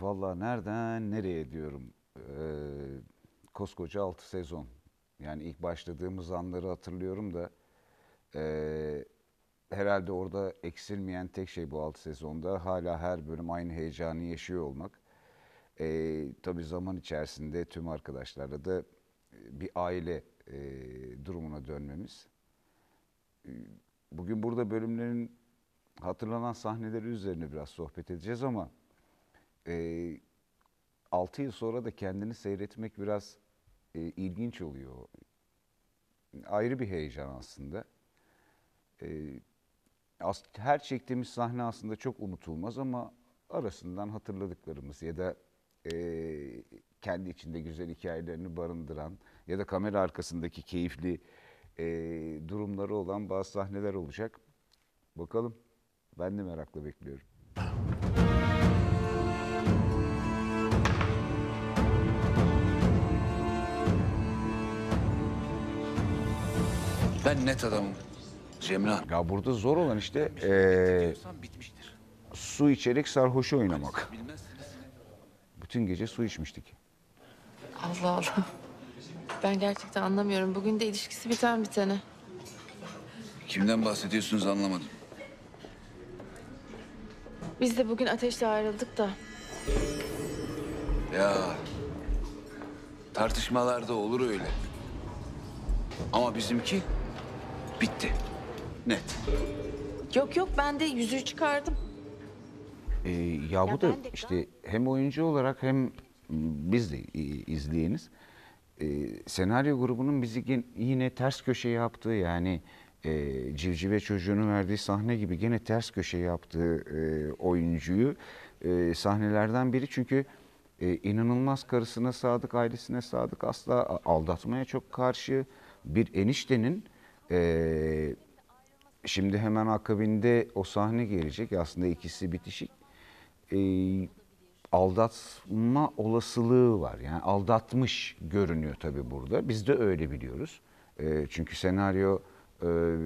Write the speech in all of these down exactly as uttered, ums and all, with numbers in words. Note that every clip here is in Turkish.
Vallahi nereden nereye diyorum. Ee, koskoca altı sezon. Yani ilk başladığımız anları hatırlıyorum da ee, herhalde orada eksilmeyen tek şey bu altı sezonda hala her bölüm aynı heyecanı yaşıyor olmak. Ee, tabii zaman içerisinde tüm arkadaşlarla da e, bir aile e, durumuna dönmemiz. Bugün burada bölümlerin hatırlanan sahneleri üzerine biraz sohbet edeceğiz ama e, altı yıl sonra da kendini seyretmek biraz e, ilginç oluyor. Ayrı bir heyecan aslında. E, as- her çektiğimiz sahne aslında çok unutulmaz ama arasından hatırladıklarımız ya da e, kendi içinde güzel hikayelerini barındıran ya da kamera arkasındaki keyifli e, durumları olan bazı sahneler olacak. Bakalım. Ben de merakla bekliyorum. Ben net adamım. Cemre. Ya burada zor olan işte e, Bitmiştir. su içerek sarhoşu oynamak. Bilmezsiniz. Bütün gece su içmiştik. Allah Allah. Ben gerçekten anlamıyorum. Bugün de ilişkisi biten bitene. Kimden bahsediyorsunuz anlamadım. Biz de bugün Ateş'le ayrıldık da. Ya tartışmalarda olur öyle. Ama bizimki bitti. Net. Yok yok, ben de yüzüğü çıkardım. Ee, ya bu da işte hem oyuncu olarak hem biz de i- izleyeniz. Ee, senaryo grubunun bizi gen- yine ters köşe yaptığı yani e, Civcive çocuğunun verdiği sahne gibi gene ters köşe yaptığı e, oyuncuyu e, sahnelerden biri. Çünkü e, inanılmaz karısına sadık, ailesine sadık, asla a- aldatmaya çok karşı bir eniştenin e, şimdi hemen akabinde o sahne gelecek. Aslında ikisi bitişik. Ee, aldatma olasılığı var. Yani aldatmış görünüyor tabii burada. Biz de öyle biliyoruz. Ee, çünkü senaryo e,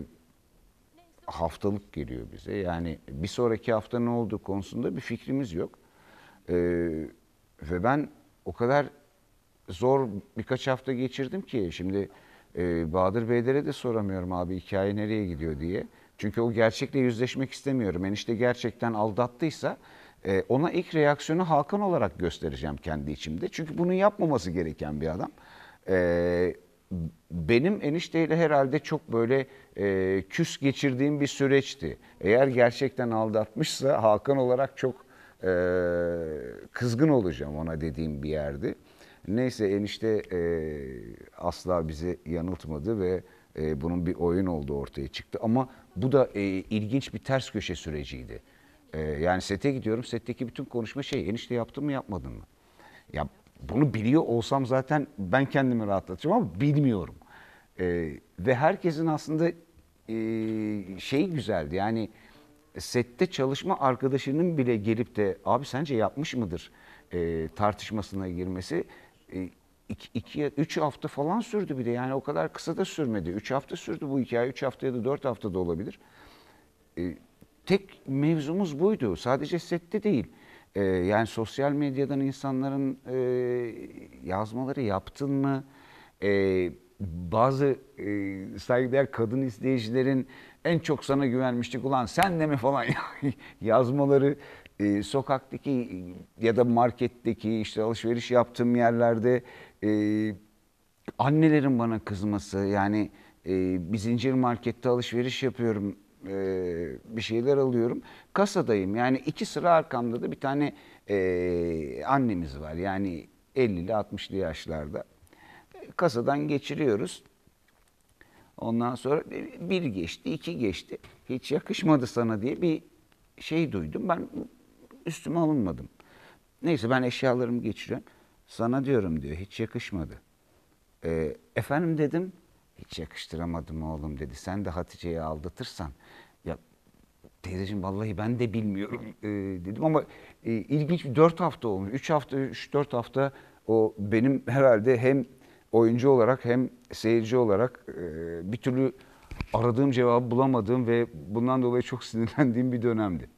haftalık geliyor bize. Yani bir sonraki hafta ne olduğu konusunda bir fikrimiz yok. Ee, ve ben o kadar zor birkaç hafta geçirdim ki şimdi e, Bahadır Beylere de soramıyorum abi hikaye nereye gidiyor diye. Çünkü o gerçekle yüzleşmek istemiyorum. Enişte gerçekten aldattıysa e, ona ilk reaksiyonu Hakan olarak göstereceğim kendi içimde. Çünkü bunu yapmaması gereken bir adam. E, benim enişteyle herhalde çok böyle e, küs geçirdiğim bir süreçti. Eğer gerçekten aldatmışsa Hakan olarak çok e, kızgın olacağım ona dediğim bir yerdi. Neyse enişte e, asla bizi yanıltmadı ve e, bunun bir oyun olduğu ortaya çıktı. Ama bu da e, ilginç bir ters köşe süreciydi. E, yani sete gidiyorum, setteki bütün konuşma şey, enişte yaptın mı yapmadın mı? Ya bunu biliyor olsam zaten ben kendimi rahatlatacağım ama bilmiyorum. E, ve herkesin aslında e, şey güzeldi yani sette çalışma arkadaşının bile gelip de abi sence yapmış mıdır e, tartışmasına girmesi e, iki, iki, üç hafta falan sürdü bir de yani o kadar kısa da sürmedi. Üç hafta sürdü bu hikaye, üç hafta ya da dört hafta da olabilir. E, tek mevzumuz buydu. Sadece sette değil. E, yani sosyal medyadan insanların e, yazmaları yaptın mı? E, bazı e, saygıdeğer kadın izleyicilerin en çok sana güvenmiştik ulan sen de mi falan yazmaları e, sokaktaki ya da marketteki işte alışveriş yaptığım yerlerde e, annelerin bana kızması yani e, bir zincir markette alışveriş yapıyorum e, bir şeyler alıyorum kasadayım yani iki sıra arkamda da bir tane e, annemiz var yani ellili altmışlı yaşlarda kasadan geçiriyoruz. Ondan sonra bir geçti, iki geçti. Hiç yakışmadı sana diye bir şey duydum. Ben üstüme alınmadım. Neyse ben eşyalarımı geçiriyorum. Sana diyorum diyor hiç yakışmadı. Ee, efendim dedim. Hiç yakıştıramadım oğlum dedi. Sen de Hatice'yi aldatırsan. Ya teyzeciğim vallahi ben de bilmiyorum ee, dedim ama e, ilginç bir dört hafta olmuş. Üç hafta, üç dört hafta o benim herhalde hem oyuncu olarak hem seyirci olarak e, bir türlü aradığım cevabı bulamadığım ve bundan dolayı çok sinirlendiğim bir dönemdi.